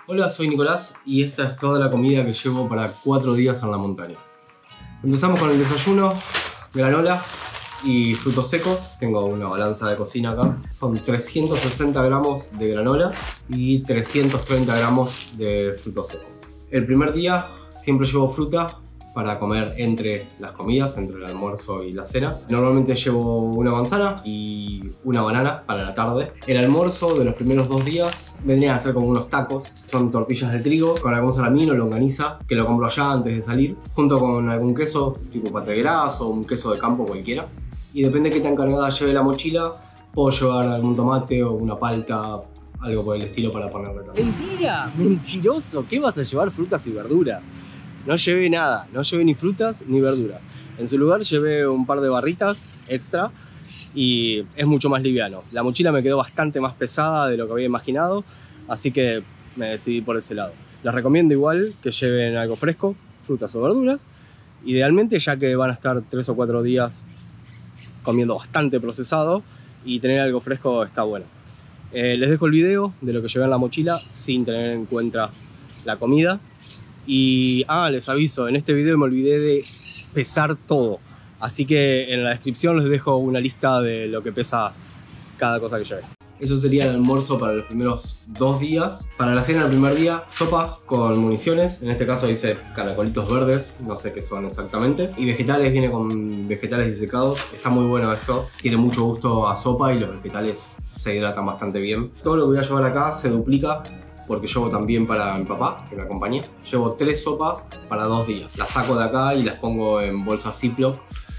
Hola, soy Nicolás y esta es toda la comida que llevo para 4 días en la montaña. Empezamos con el desayuno, granola y frutos secos. Tengo una balanza de cocina acá. Son 360 gramos de granola y 330 gramos de frutos secos. El primer día siempre llevo fruta para comer entre las comidas, entre el almuerzo y la cena. Normalmente llevo una manzana y una banana para la tarde. El almuerzo de los primeros 2 días vendrían a ser como unos tacos. Son tortillas de trigo con algún salamín o longaniza, que lo compro allá antes de salir, junto con algún queso tipo pategras o un queso de campo cualquiera. Y depende de qué tan cargada lleve la mochila, puedo llevar algún tomate o una palta, algo por el estilo para ponerle también. ¡Mentira! ¡Mentiroso! ¿Qué vas a llevar frutas y verduras? No llevé nada, no llevé ni frutas ni verduras. En su lugar llevé un par de barritas extra y es mucho más liviano. La mochila me quedó bastante más pesada de lo que había imaginado, así que me decidí por ese lado. Les recomiendo igual que lleven algo fresco, frutas o verduras, idealmente, ya que van a estar 3 o 4 días comiendo bastante procesado, y tener algo fresco está bueno. Les dejo el video de lo que llevé en la mochila sin tener en cuenta la comida. Y les aviso, en este video me olvidé de pesar todo, así que en la descripción les dejo una lista de lo que pesa cada cosa que lleve. Eso sería el almuerzo para los primeros 2 días. Para la cena del primer día, sopa con municiones. En este caso hice caracolitos verdes, no sé qué son exactamente. Y vegetales, viene con vegetales disecados. Está muy bueno esto, tiene mucho gusto a sopa y los vegetales se hidratan bastante bien. Todo lo que voy a llevar acá se duplica, porque llevo también para mi papá, que me acompaña. Llevo 3 sopas para 2 días. Las saco de acá y las pongo en bolsas Ziploc.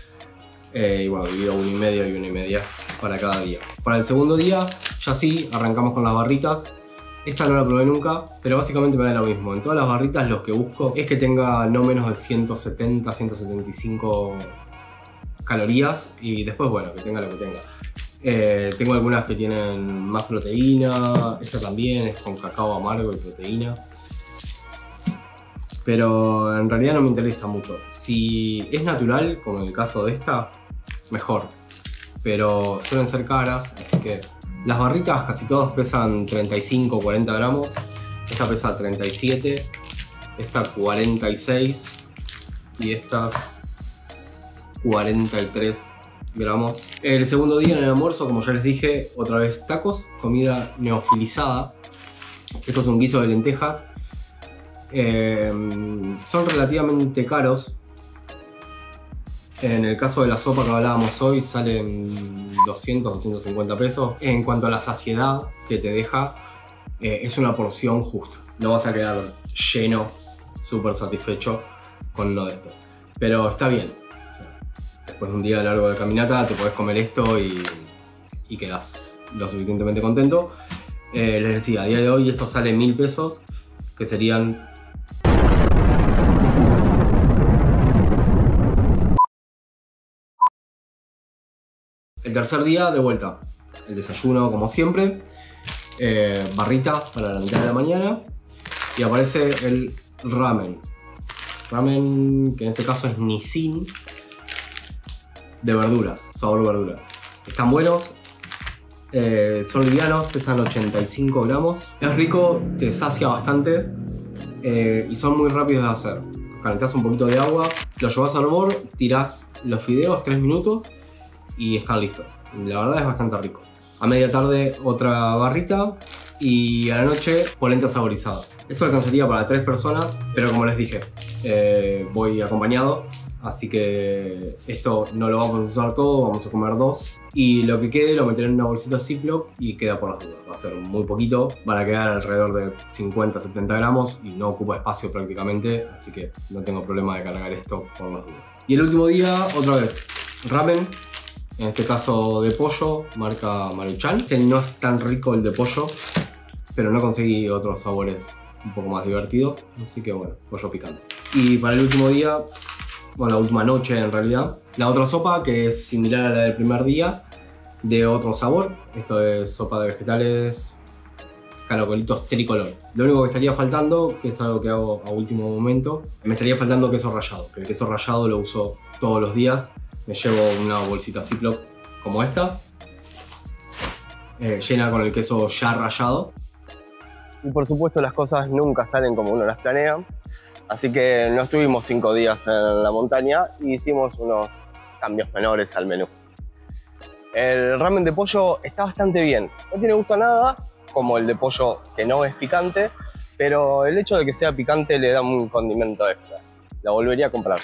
Y bueno, divido 1,5 y 1,5 para cada día. Para el segundo día, ya sí, arrancamos con las barritas. Esta no la probé nunca, pero básicamente me da lo mismo. En todas las barritas lo que busco es que tenga no menos de 170, 175 calorías. Y después, bueno, que tenga lo que tenga. Tengo algunas que tienen más proteína, esta también es con cacao amargo y proteína, pero en realidad no me interesa mucho. Si es natural, como en el caso de esta, mejor, pero suelen ser caras, así que las barritas casi todas pesan 35 o 40 gramos, esta pesa 37, esta 46 y estas 43 gramos. El segundo día en el almuerzo, como ya les dije, otra vez tacos, comida neofilizada. Esto es un guiso de lentejas. Son relativamente caros. En el caso de la sopa que hablábamos hoy, salen 200, 250 pesos. En cuanto a la saciedad que te deja, es una porción justa. No vas a quedar lleno, súper satisfecho con uno de estos. Pero está bien. Después de un día largo de caminata te podés comer esto y quedás lo suficientemente contento. Les decía, a día de hoy esto sale 1000 pesos, que serían... El tercer día, de vuelta, el desayuno como siempre, barrita para la mitad de la mañana, y aparece el ramen. Ramen, que en este caso es Nissin, de verduras, sabor verdura. Están buenos, son livianos, pesan 85 gramos. Es rico, te sacia bastante y son muy rápidos de hacer. Calentás un poquito de agua, lo llevas al hervor, tirás los fideos 3 minutos y están listos. La verdad es bastante rico. A media tarde otra barrita y a la noche polenta saborizada. Esto alcanzaría para 3 personas, pero como les dije, voy acompañado. Así que esto no lo vamos a usar todo, vamos a comer 2. Y lo que quede lo meteré en una bolsita Ziploc y queda por las dudas. Va a ser muy poquito, van a quedar alrededor de 50-70 gramos y no ocupa espacio prácticamente. Así que no tengo problema de cargar esto por las dudas. Y el último día, otra vez, ramen. En este caso de pollo, marca Maruchan. Este no es tan rico el de pollo, pero no conseguí otros sabores un poco más divertidos. Así que bueno, pollo picante. Y para el último día... Bueno, la última noche en realidad, la otra sopa que es similar a la del primer día, de otro sabor. Esto es sopa de vegetales, caracolitos tricolor. Lo único que estaría faltando, que es algo que hago a último momento, me estaría faltando queso rallado, que el queso rallado lo uso todos los días. Me llevo una bolsita Ziploc como esta, llena con el queso ya rallado. y por supuesto las cosas nunca salen como uno las planea. Así que no estuvimos 5 días en la montaña y hicimos unos cambios menores al menú. El ramen de pollo está bastante bien. No tiene gusto a nada, como el de pollo que no es picante, pero el hecho de que sea picante le da un condimento extra. La volvería a comprar.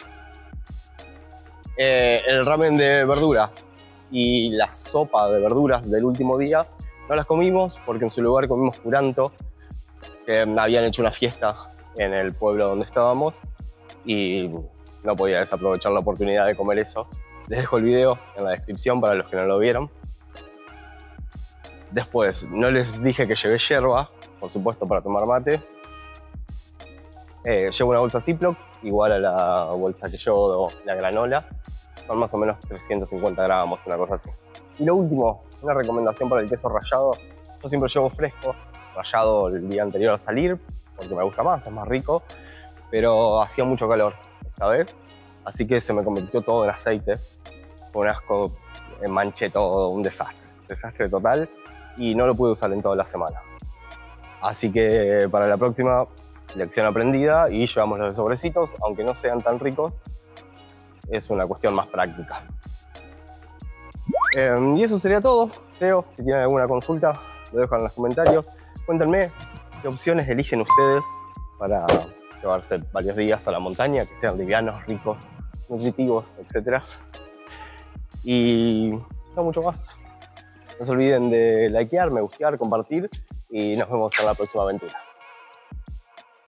El ramen de verduras y la sopa de verduras del último día no las comimos porque en su lugar comimos curanto, que habían hecho una fiesta en el pueblo donde estábamos y no podía desaprovechar la oportunidad de comer eso. Les dejo el video en la descripción para los que no lo vieron. Después, no les dije que llevé yerba, por supuesto, para tomar mate. Llevo una bolsa Ziploc, igual a la bolsa que llevo la granola. Son más o menos 350 gramos, una cosa así. Y lo último, una recomendación para el queso rallado. Yo siempre llevo fresco, rallado el día anterior a salir, porque me gusta más, es más rico. Pero hacía mucho calor esta vez, así que se me convirtió todo en aceite. Fue un asco, manché todo, un desastre total, y no lo pude usar en toda la semana. Así que para la próxima, lección aprendida, y llevamos los de sobrecitos, aunque no sean tan ricos, es una cuestión más práctica. Y eso sería todo, creo. Si tienen alguna consulta, lo dejan en los comentarios. Cuéntenme qué opciones eligen ustedes para llevarse varios días a la montaña, que sean livianos, ricos, nutritivos, etc. Y no mucho más. No se olviden de likear, me gustear, compartir y nos vemos en la próxima aventura.